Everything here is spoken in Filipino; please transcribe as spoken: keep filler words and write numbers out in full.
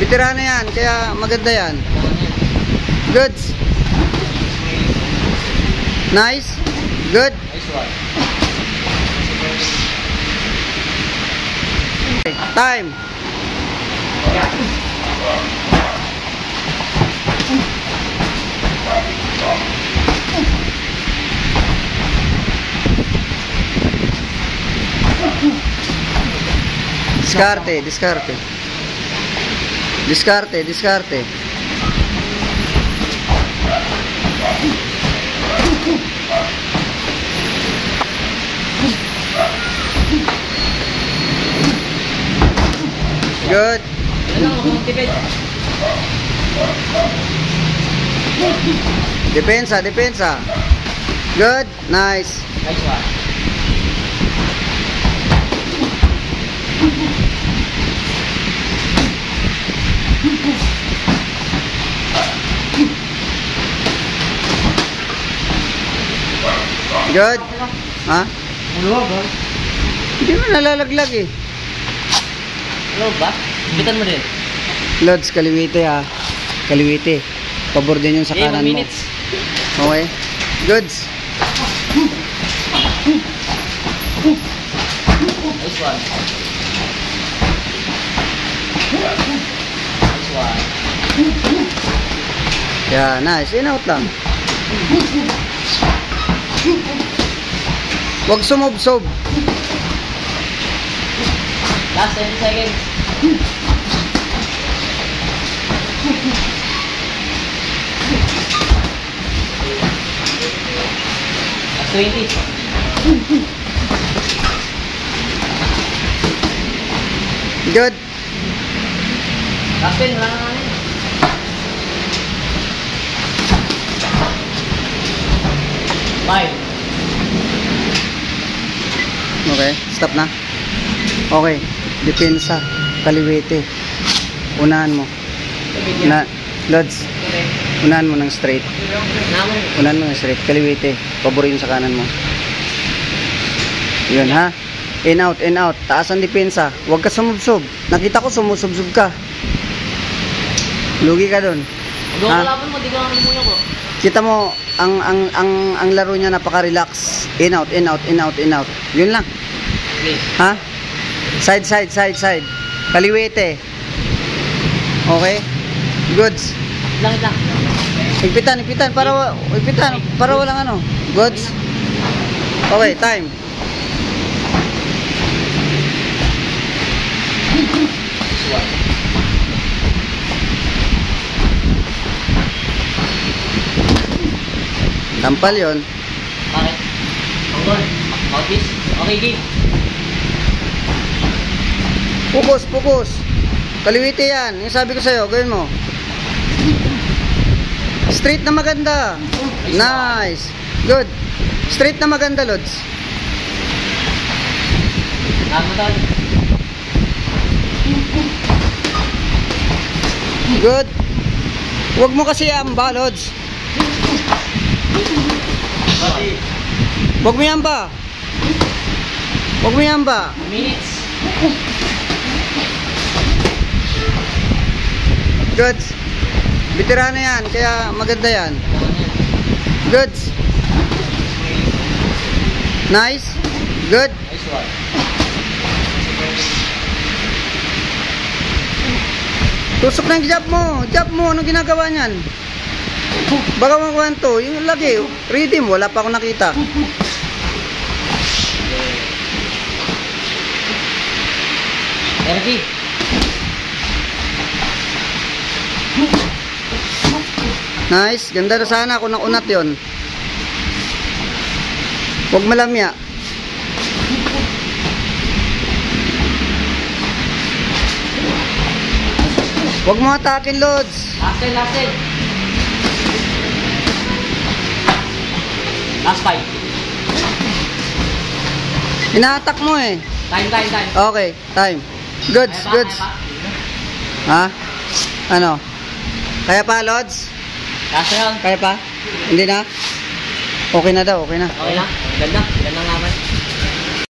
Veterano yan, kaya maganda yan. Goods. Nice. Good. Nice one. Time. Diskarte, diskarte. Diskarte, diskarte. Good. Depensa, depensa. Good, nice. Nice one. Good. Ha? Muluwag ba? Hindi mo nalalaglag eh. Muluwag ba? Bitan mo din. Lods, kaliwite ha. Kaliwite. Pabor din yung sa Eh, kanan one mo. minutes. Okay. Goods. Nice one. Nice one. Yeah, nice. In out lang. Huwag sumubsob. Last thirty seconds. Last twenty. Good. Last ten. Wala na nga na. Five. Okay, stop na. Okay, depensa, kaliwete. Unahan mo. Na, Lods, unahan mo ng straight. Unahan mo ng straight, kaliwete. Paborin sa kanan mo. Yun ha. In out, in out. Taas ang depensa. Huwag ka sumubsob. Nakita ko sumusubsob ka. Lugi ka dun. Huwag ako kalaban mo, di ko ang limuyo ko. Kita mo ang ang ang ang laro niya napaka-relax. In out, in out, in out, in out. Yun lang. Okay. Ha? Side, side, side, side. Kaliwete. Okay? Goods. Lang, lang. Higpitan, higpitan para wa- higpitan para walang ano. Goods. Okay, time. Nice one. Tampal 'yon. Bakit? Anggol. Mouthpiece. Okay, game. Focus, focus. Kaliwete 'yan. Yung sabi ko sa iyo, gawin mo. Straight na maganda. Nice. Good. Straight na maganda, Lods. Lahat mo tawag. Good. Huwag mo kasi amba, Lods. Huwag mo yamba. Huwag mo yamba. Minutes. Good. Veterano yan, kaya maganda yan. Good. Nice. Good. Nice one. Tusok na yung jab mo. Jab mo. Anong ginagawa niyan? Baka magkwanto. Yung lagi. Redeem. Wala pa akong nakita. Energy. Nice. Ganda na sana kung nakunat yun. Huwag malamya. Huwag mo atakin, Lods. Last ten, last ten. Last five. Inaatak mo eh. Time, time, time. Okay. Time. Goods. Kaya pa, Goods. kaya Ha? pa? Ano? Kaya pa, Lods? Last round. Kaya pa? Hindi na? Okay na daw. Okay na. Okay na? Ganda. Ganda nga man.